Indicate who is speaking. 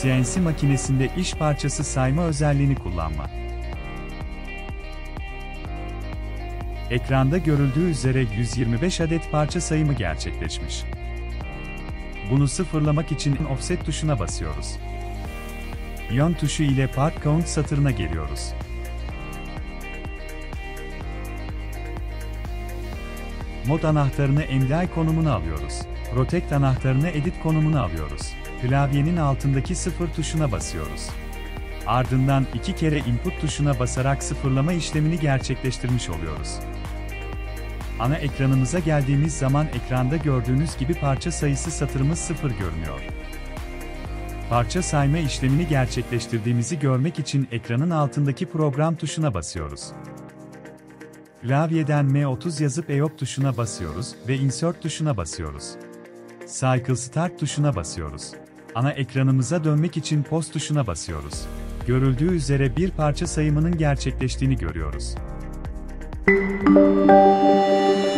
Speaker 1: CNC makinesinde iş parçası sayma özelliğini kullanma. Ekranda görüldüğü üzere 125 adet parça sayımı gerçekleşmiş. Bunu sıfırlamak için Offset tuşuna basıyoruz. Yön tuşu ile Part Count satırına geliyoruz. Mod anahtarını MDI konumuna alıyoruz. Protect anahtarını Edit konumuna alıyoruz. Klavyenin altındaki 0 tuşuna basıyoruz. Ardından 2 kere Input tuşuna basarak sıfırlama işlemini gerçekleştirmiş oluyoruz. Ana ekranımıza geldiğimiz zaman ekranda gördüğünüz gibi parça sayısı satırımız 0 görünüyor. Parça sayma işlemini gerçekleştirdiğimizi görmek için ekranın altındaki Program tuşuna basıyoruz. Klavyeden M30 yazıp EOP tuşuna basıyoruz ve Insert tuşuna basıyoruz. Cycle Start tuşuna basıyoruz. Ana ekranımıza dönmek için Pause tuşuna basıyoruz. Görüldüğü üzere bir parça sayımının gerçekleştiğini görüyoruz.